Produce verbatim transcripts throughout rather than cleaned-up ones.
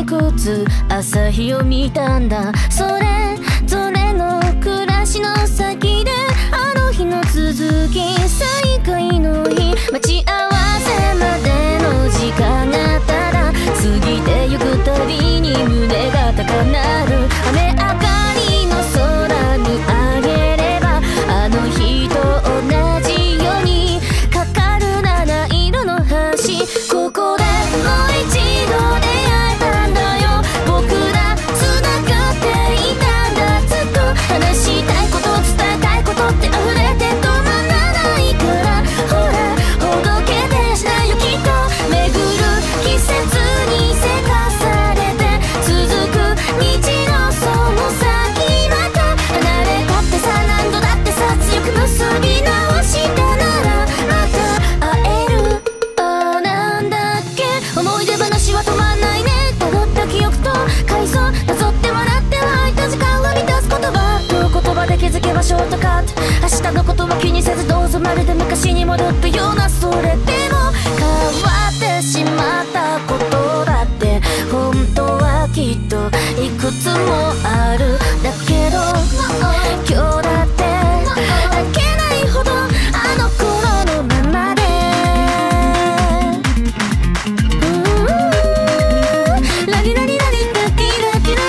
屈朝日を見たんだ。それぞれの暮らしの先であの日の続き、再会の日、待ち合わせまでの時間がただ過ぎてゆくたびに胸が高鳴る。雨上がりの空見上げればあの日と同じようにかかる七色の橋、ここでもう一度出会えたんだよ。僕ら繋がっていたんだ。ずっと話したいこと伝えたいことって溢れて止まらないから、ほらほどけてしないよきっと。巡る季節にせかされて続く道のその先、また離れたってさ何度だってさ強く結び直したならまた会える。ああなんだっけ思い出話は止まんないね。辿った記憶と回想なぞって笑ってはいた時間を満たす言葉と言葉で気づけばショートカット。明日のことも気にせずどうぞまるで昔に戻ったような。それでも変わってしまったことだって本当はきっといくつもある。だけど今日だって泣けないほどあの頃のままでラリラリラリラリラリラ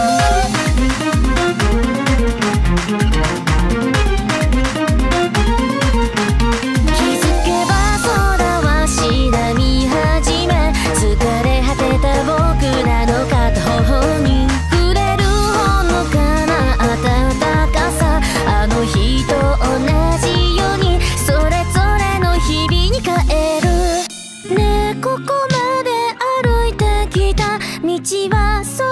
気づけば空はしなみ始め、疲れ果てた僕らの片方に触れるほのかな暖かさ、あの日と同じようにそれぞれの日々に帰る。ねえここまで歩いてきた道はそ